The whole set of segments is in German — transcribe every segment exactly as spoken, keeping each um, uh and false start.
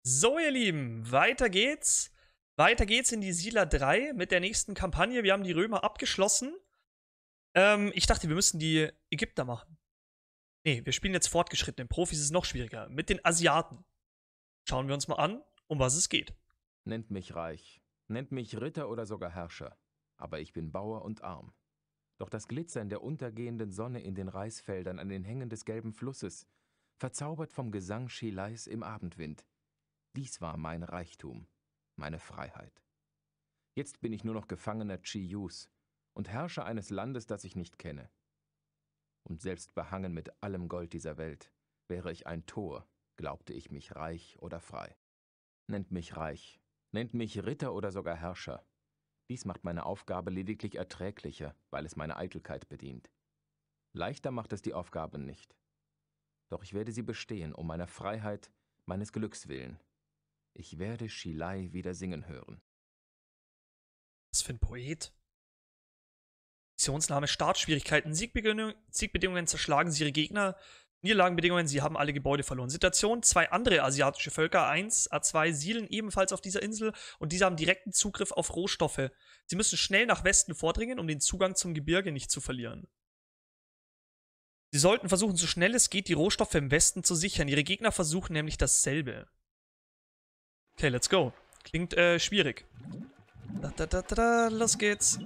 So, ihr Lieben, weiter geht's. Weiter geht's in die Siedler drei mit der nächsten Kampagne. Wir haben die Römer abgeschlossen. Ähm, ich dachte, wir müssen die Ägypter machen. Nee, wir spielen jetzt fortgeschrittene. Profis ist es noch schwieriger. Mit den Asiaten. Schauen wir uns mal an, um was es geht. Nennt mich reich, nennt mich Ritter oder sogar Herrscher. Aber ich bin Bauer und arm. Doch das Glitzern der untergehenden Sonne in den Reisfeldern an den Hängen des gelben Flusses, verzaubert vom Gesang Chilais im Abendwind. Dies war mein Reichtum, meine Freiheit. Jetzt bin ich nur noch Gefangener Chiyus und Herrscher eines Landes, das ich nicht kenne. Und selbst behangen mit allem Gold dieser Welt, wäre ich ein Tor, glaubte ich mich reich oder frei. Nennt mich reich, nennt mich Ritter oder sogar Herrscher. Dies macht meine Aufgabe lediglich erträglicher, weil es meine Eitelkeit bedient. Leichter macht es die Aufgabe nicht. Doch ich werde sie bestehen, um meiner Freiheit, meines Glücks willen. Ich werde Chilai wieder singen hören. Was für ein Poet. Missionsname, Startschwierigkeiten, Siegbedingungen, Siegbedingungen zerschlagen sie ihre Gegner. Niederlagenbedingungen, sie haben alle Gebäude verloren. Situation, zwei andere asiatische Völker, A eins, A zwei, siedeln ebenfalls auf dieser Insel und diese haben direkten Zugriff auf Rohstoffe. Sie müssen schnell nach Westen vordringen, um den Zugang zum Gebirge nicht zu verlieren. Sie sollten versuchen, so schnell es geht, die Rohstoffe im Westen zu sichern. Ihre Gegner versuchen nämlich dasselbe. Okay, let's go. Klingt äh, schwierig. Da, da, da, da, da, los geht's.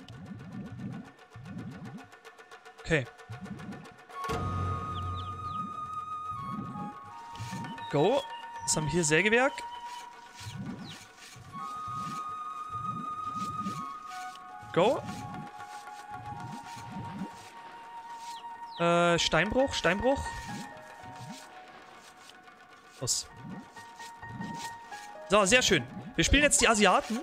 Okay. Go. Was haben wir hier? Sägewerk. Go. Äh, Steinbruch, Steinbruch. Los. So, sehr schön. Wir spielen jetzt die Asiaten.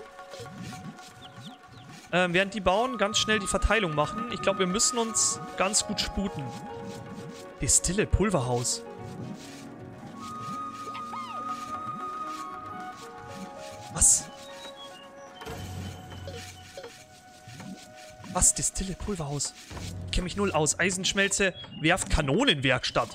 Ähm, während die bauen, ganz schnell die Verteilung machen. Ich glaube, wir müssen uns ganz gut sputen. Destille, Pulverhaus. Was? Was? Destille, Pulverhaus. Ich kenne mich null aus. Eisenschmelze, Werft, Kanonenwerkstatt.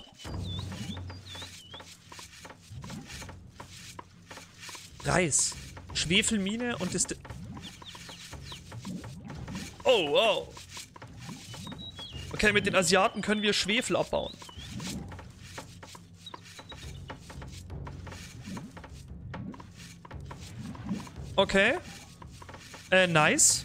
Reis, Schwefelmine und Destille. Oh, wow. Okay, mit den Asiaten können wir Schwefel abbauen. Okay. Äh, nice.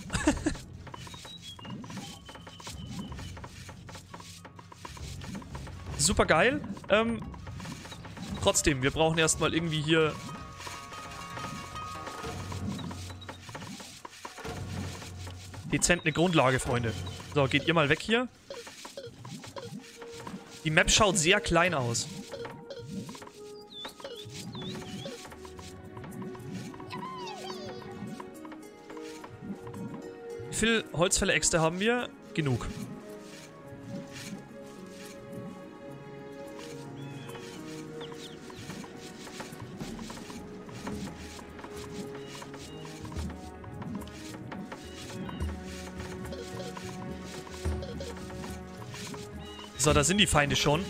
Super geil. Ähm, trotzdem, wir brauchen erstmal irgendwie hier... dezent eine Grundlage, Freunde. So, geht ihr mal weg hier. Die Map schaut sehr klein aus. Wie viel Holzfälleräxte haben wir? Genug. So, da sind die Feinde schon.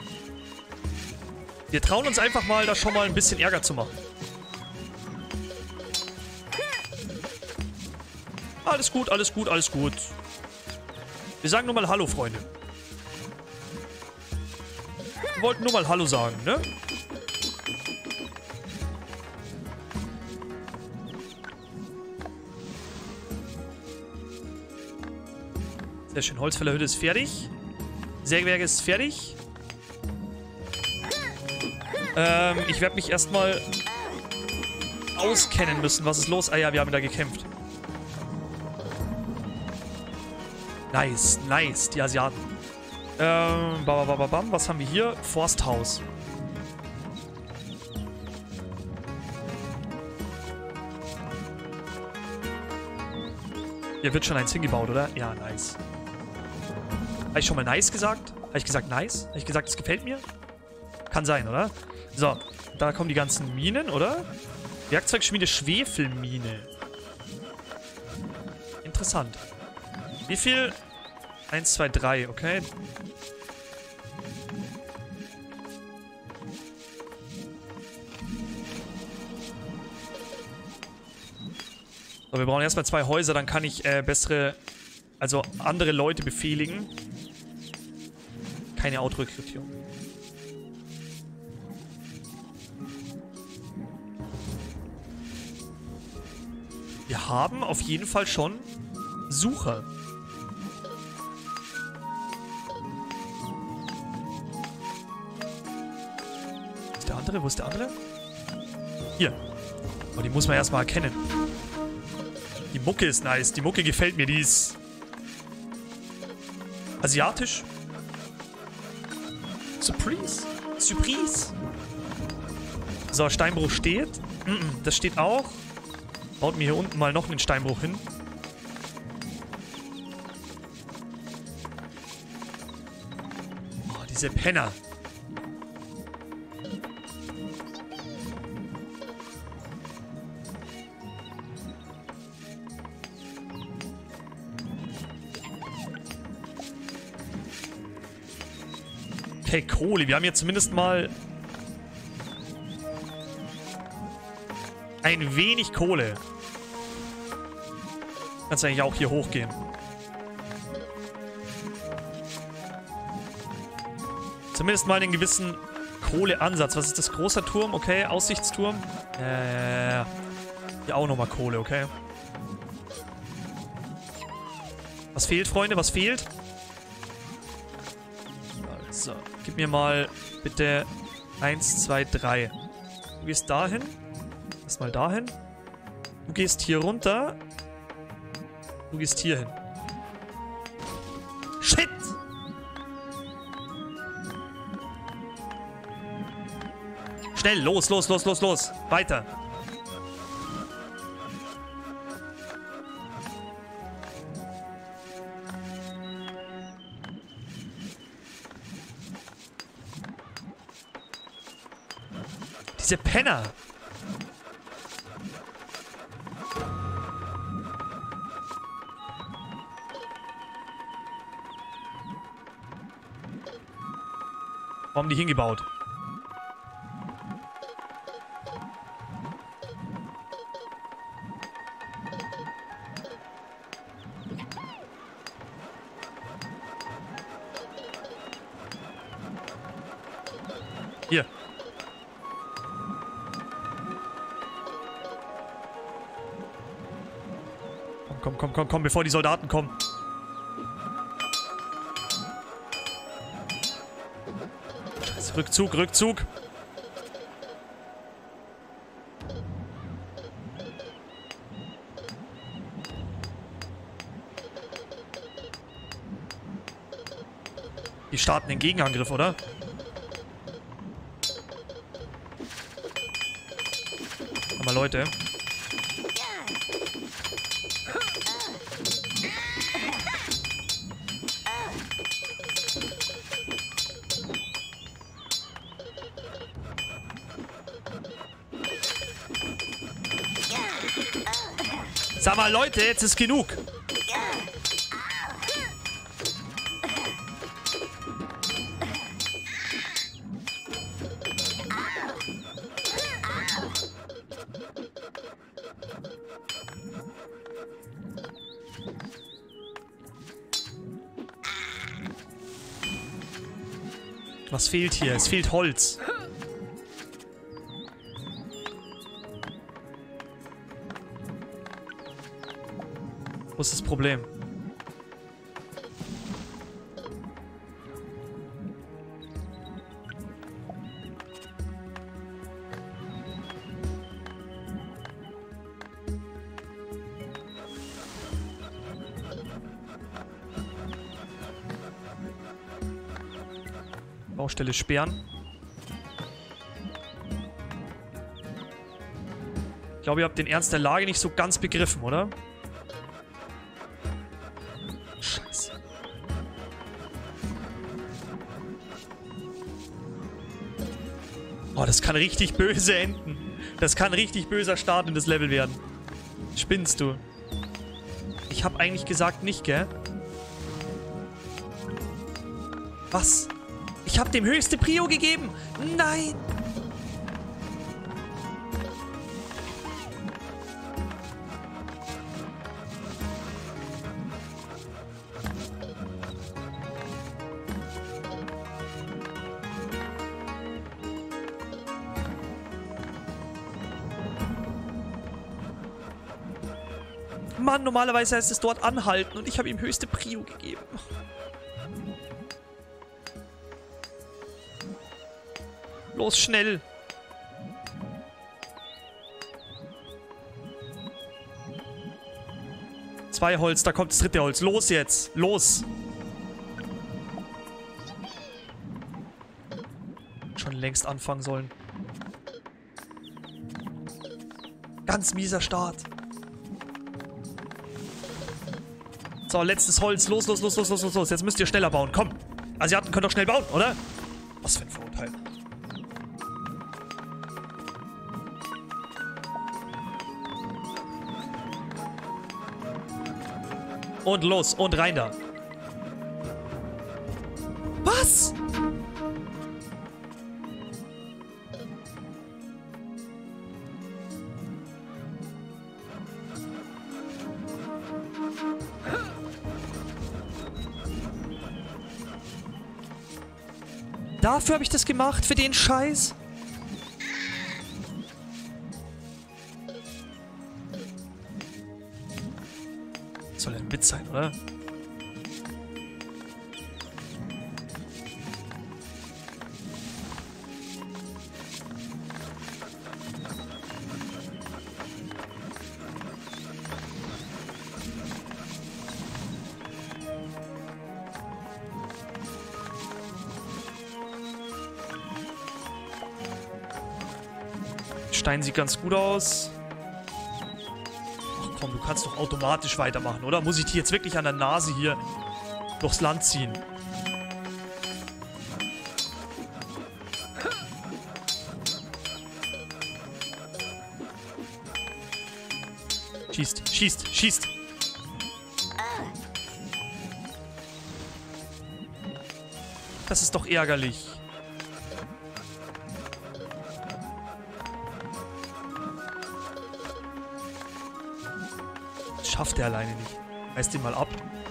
Wir trauen uns einfach mal, da schon mal ein bisschen Ärger zu machen. Alles gut, alles gut, alles gut. Wir sagen nur mal Hallo, Freunde. Wir wollten nur mal Hallo sagen, ne? Sehr schön, Holzfällerhütte ist fertig. Sägewerk ist fertig. Ähm, ich werde mich erstmal auskennen müssen. Was ist los? Ah ja, wir haben da gekämpft. Nice, nice, die Asiaten. Ähm, bam, bam, bam, bam. Was haben wir hier? Forsthaus. Hier wird schon eins hingebaut, oder? Ja, nice. Habe ich schon mal nice gesagt? Habe ich gesagt nice? Habe ich gesagt, es gefällt mir? Kann sein, oder? So, da kommen die ganzen Minen, oder? Werkzeugschmiede Schwefelmine. Interessant. Wie viel? Eins, zwei, drei, okay. So, wir brauchen erstmal zwei Häuser, dann kann ich äh, bessere, also andere Leute befehligen. Keine Autorekrutierung. Wir haben auf jeden Fall schon Sucher. Wo ist der andere? Wo ist der andere? Hier. Oh, die muss man erstmal erkennen. Die Mucke ist nice. Die Mucke gefällt mir. Die ist asiatisch. Surprise. Surprise. So, Steinbruch steht. Mm -mm, das steht auch. Baut mir hier unten mal noch einen Steinbruch hin. Oh, diese Penner. Okay, Kohle. Wir haben jetzt zumindest mal ein wenig Kohle. Kannst eigentlich auch hier hochgehen. Zumindest mal einen gewissen Kohleansatz. Was ist das? Großer Turm? Okay, Aussichtsturm. Äh, hier auch nochmal Kohle, okay. Was fehlt, Freunde? Was fehlt? Also, gib mir mal bitte eins, zwei, drei. Du gehst dahin. Erstmal dahin. Du gehst hier runter. Du gehst hier hin. Shit! Schnell, los, los, los, los, los. Weiter. Diese Penner. Warum die hingebaut? Hier. Komm, komm, komm, komm, komm, bevor die Soldaten kommen. Rückzug, Rückzug. Die starten den Gegenangriff, oder? Aber Leute. Sag mal, Leute, jetzt ist genug. Was fehlt hier? Es fehlt Holz. Wo ist das Problem? Baustelle sperren. Ich glaube, ihr habt den Ernst der Lage nicht so ganz begriffen, oder? Scheiße. Oh, das kann richtig böse enden. Das kann richtig böser Start in das Level werden. Spinnst du? Ich habe eigentlich gesagt nicht, gell? Was? Ich habe dem höchste Prio gegeben. Nein. Mann, normalerweise heißt es dort anhalten und ich habe ihm höchste Prio gegeben. Los, schnell. Zwei Holz, da kommt das dritte Holz. Los jetzt, los. Schon längst anfangen sollen. Ganz mieser Start. So, letztes Holz. Los, los, los, los, los, los, los. Jetzt müsst ihr schneller bauen. Komm. Asiaten können doch schnell bauen, oder? Was für ein Vorurteil. Und los. Und rein da. Was? Dafür habe ich das gemacht, für den Scheiß. Das soll ja ein Witz sein, oder? Stein sieht ganz gut aus. Ach komm, du kannst doch automatisch weitermachen, oder? Muss ich die jetzt wirklich an der Nase hier durchs Land ziehen? Schießt, schießt, schießt. Das ist doch ärgerlich. Schafft er alleine nicht. Reiß den mal ab.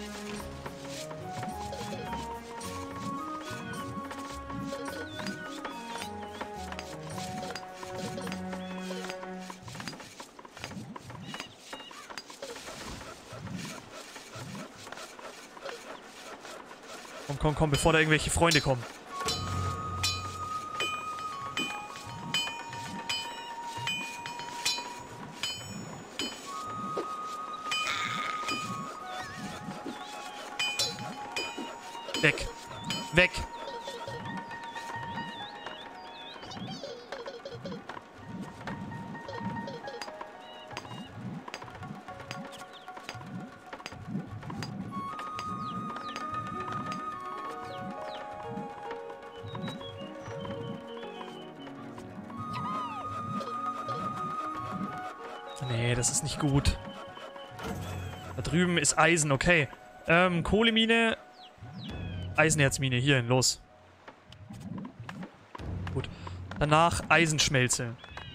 Komm, komm, komm, bevor da irgendwelche Freunde kommen. Weg. Weg. Nee, das ist nicht gut. Da drüben ist Eisen, okay. Ähm, Kohlemine... Eisenerzmine, hierhin, los. Gut. Danach Eisenschmelze.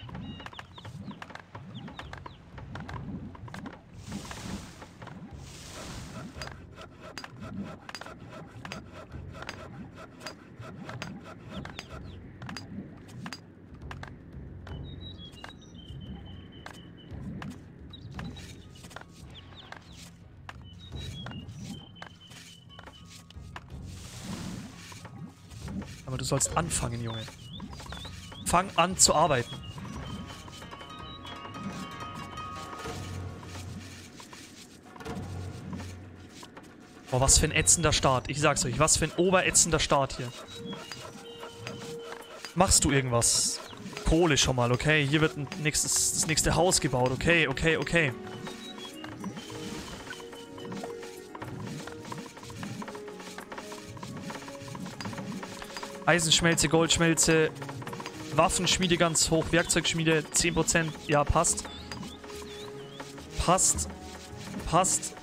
Aber du sollst anfangen, Junge. Fang an zu arbeiten. Boah, was für ein ätzender Start. Ich sag's euch, was für ein oberätzender Start hier. Machst du irgendwas? Kohle schon mal, okay? Hier wird ein nächstes, das nächste Haus gebaut. Okay, okay, okay. Eisenschmelze, Goldschmelze, Waffenschmiede ganz hoch, Werkzeugschmiede zehn Prozent. Ja, passt. Passt. Passt.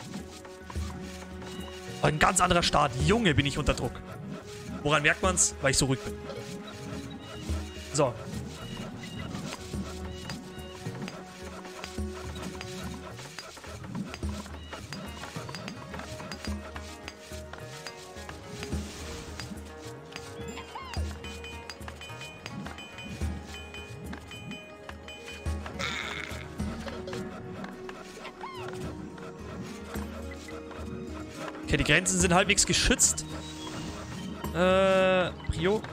Ein ganz anderer Start. Junge, bin ich unter Druck. Woran merkt man's? Weil ich so ruhig bin. So. Okay, die Grenzen sind halbwegs geschützt. Äh, Prio.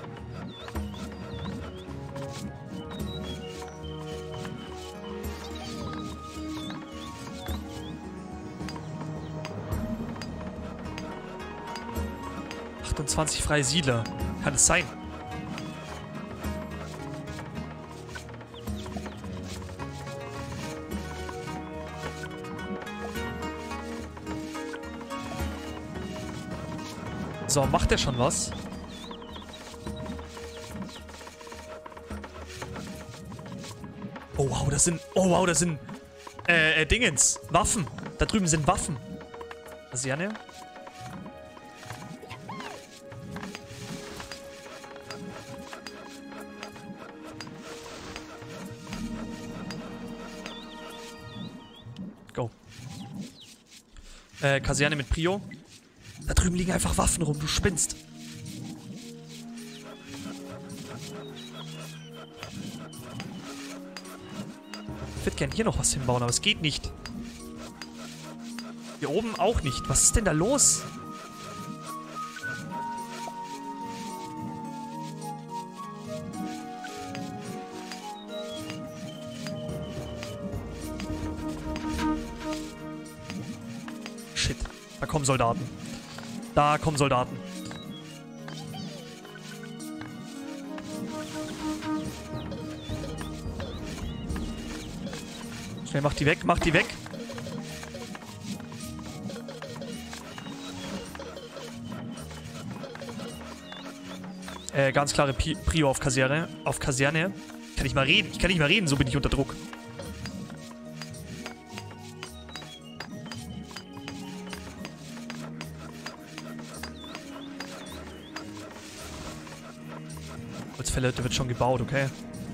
achtundzwanzig freie Siedler. Kann es sein? So, macht der schon was? Oh wow, das sind... Oh wow, das sind... Äh, äh, Dingens. Waffen. Da drüben sind Waffen. Kaserne. Go. Äh, Kaserne mit Prio. Da drüben liegen einfach Waffen rum, du spinnst. Ich würde gerne hier noch was hinbauen, aber es geht nicht. Hier oben auch nicht. Was ist denn da los? Shit. Da kommen Soldaten. Da kommen Soldaten. Schnell, mach die weg, mach die weg. Äh, ganz klare Pi Prio auf Kaserne. Auf Kaserne. Kann ich mal reden? Ich kann nicht mal reden, so bin ich unter Druck. Holzfäller wird schon gebaut, okay.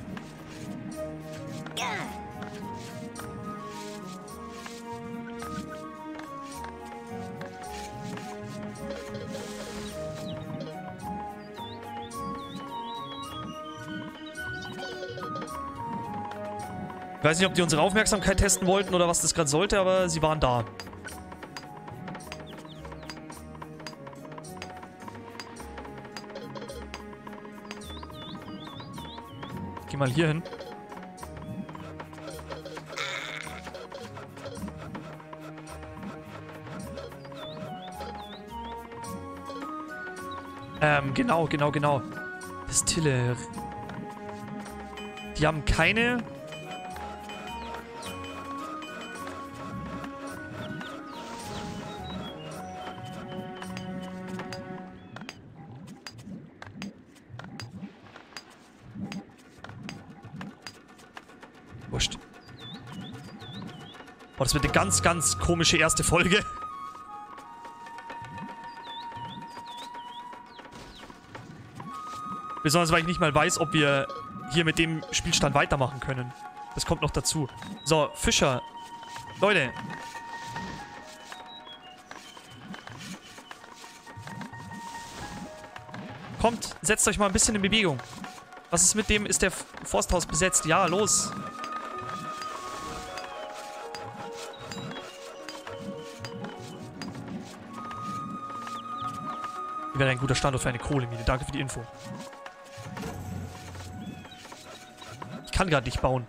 Ich weiß nicht, ob die unsere Aufmerksamkeit testen wollten oder was das gerade sollte, aber sie waren da. Ich geh mal hier hin. Ähm, genau, genau, genau. Distille. Die haben keine... Wurscht. Boah, das wird eine ganz, ganz komische erste Folge. Besonders, weil ich nicht mal weiß, ob wir hier mit dem Spielstand weitermachen können. Das kommt noch dazu. So, Fischer. Leute. Kommt, setzt euch mal ein bisschen in Bewegung. Was ist mit dem? Ist der Forsthaus besetzt? Ja, los. Hier wäre ein guter Standort für eine Kohlemine. Danke für die Info. Ich kann gerade nicht bauen.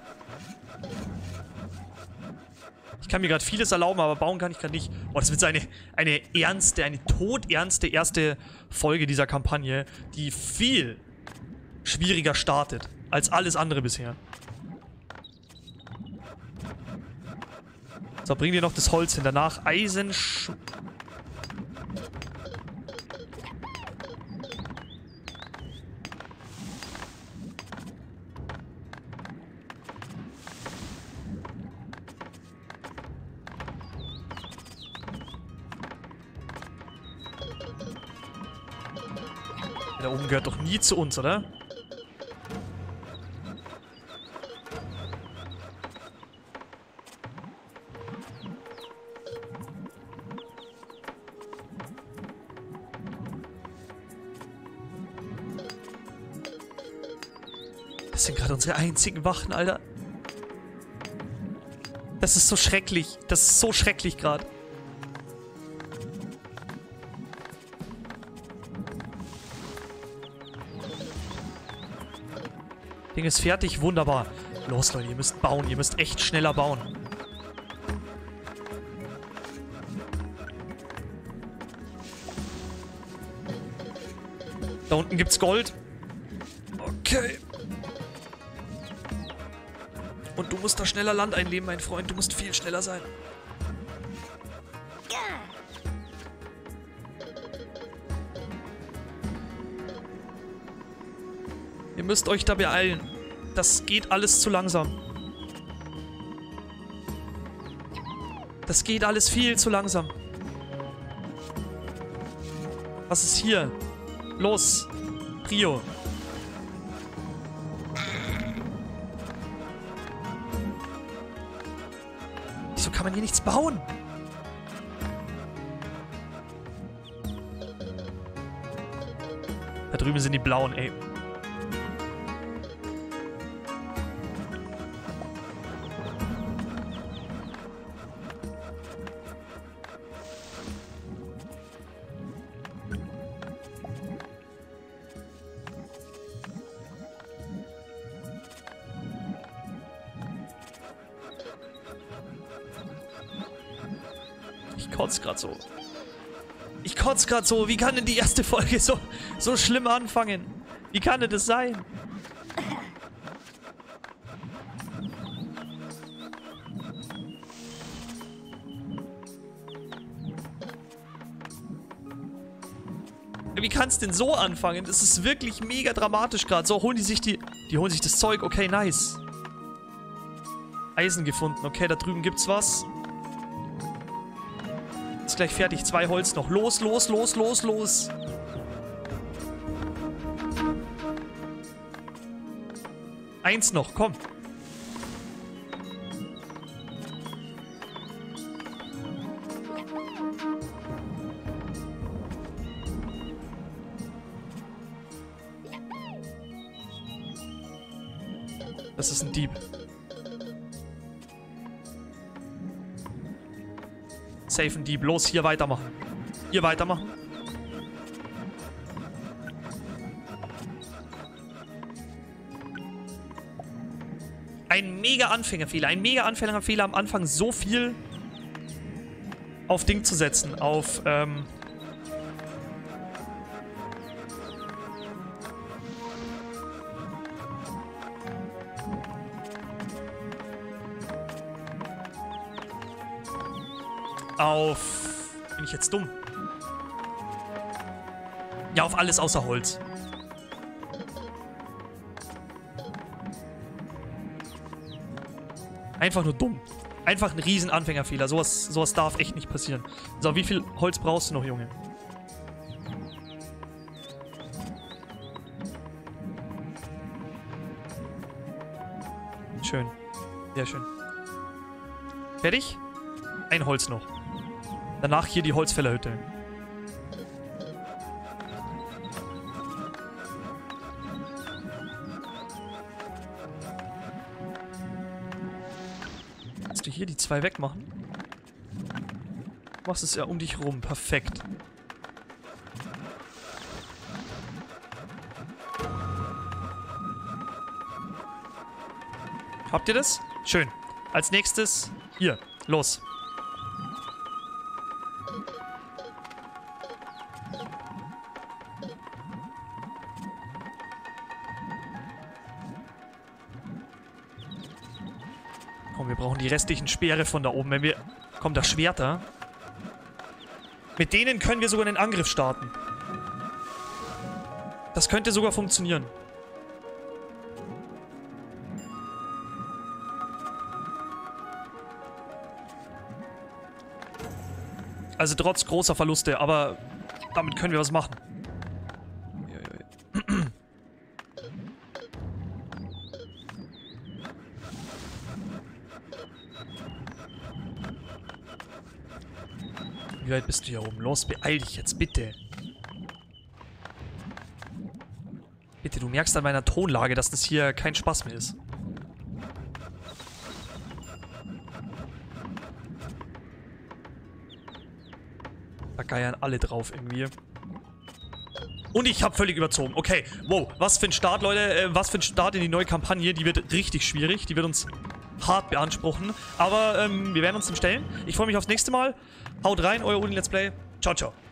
Ich kann mir gerade vieles erlauben, aber bauen kann ich gerade nicht. Boah, das wird so eine, eine ernste, eine todernste erste Folge dieser Kampagne, die viel schwieriger startet als alles andere bisher. So, bringen wir noch das Holz hin. Danach Eisensch... Da oben gehört doch nie zu uns, oder? Das sind gerade unsere einzigen Wachen, Alter. Das ist so schrecklich. Das ist so schrecklich gerade. Ding ist fertig, wunderbar. Los, Leute, ihr müsst bauen. Ihr müsst echt schneller bauen. Da unten gibt's Gold. Okay. Und du musst da schneller Land einnehmen, mein Freund. Du musst viel schneller sein. Ihr müsst euch da beeilen. Das geht alles zu langsam. Das geht alles viel zu langsam. Was ist hier? Los. Prio. Wieso kann man hier nichts bauen? Da drüben sind die Blauen, ey. Ich kotze gerade so. Ich kotze gerade so. Wie kann denn die erste Folge so, so schlimm anfangen? Wie kann denn das sein? Wie kann es denn so anfangen? Das ist wirklich mega dramatisch gerade. So, holen die sich die... Die holen sich das Zeug. Okay, nice. Eisen gefunden. Okay, da drüben gibt's was. Ist gleich fertig. Zwei Holz noch. Los, los, los, los, los. Eins noch, komm. Das ist ein Dieb. Safe ein Dieb. Los, hier weitermachen. Hier weitermachen. Ein mega Anfängerfehler. Ein mega Anfängerfehler am Anfang, so viel auf Ding zu setzen. Auf, ähm... Auf... Bin ich jetzt dumm? Ja, auf alles außer Holz. Einfach nur dumm. Einfach ein riesen Anfängerfehler. Sowas, sowas darf echt nicht passieren. So, wie viel Holz brauchst du noch, Junge? Schön. Sehr schön. Fertig? Ein Holz noch. Danach hier die Holzfällerhütte. Kannst du hier die zwei wegmachen? Du machst es ja um dich rum. Perfekt. Habt ihr das? Schön. Als nächstes hier. Los. Komm, wir brauchen die restlichen Speere von da oben. Wenn wir... Komm, das Schwerter. Mit denen können wir sogar einen Angriff starten. Das könnte sogar funktionieren. Also trotz großer Verluste, aber damit können wir was machen. Wie weit bist du hier oben? Los, beeil dich jetzt, bitte. Bitte, du merkst an meiner Tonlage, dass das hier kein Spaß mehr ist. Da geiern alle drauf irgendwie. Und ich habe völlig überzogen. Okay, wow, was für ein Start, Leute. Äh, was für ein Start in die neue Kampagne. Die wird richtig schwierig. Die wird uns hart beanspruchen. Aber ähm, wir werden uns dem stellen. Ich freue mich aufs nächste Mal. Haut rein, euer Uni Let's Play. Ciao, ciao.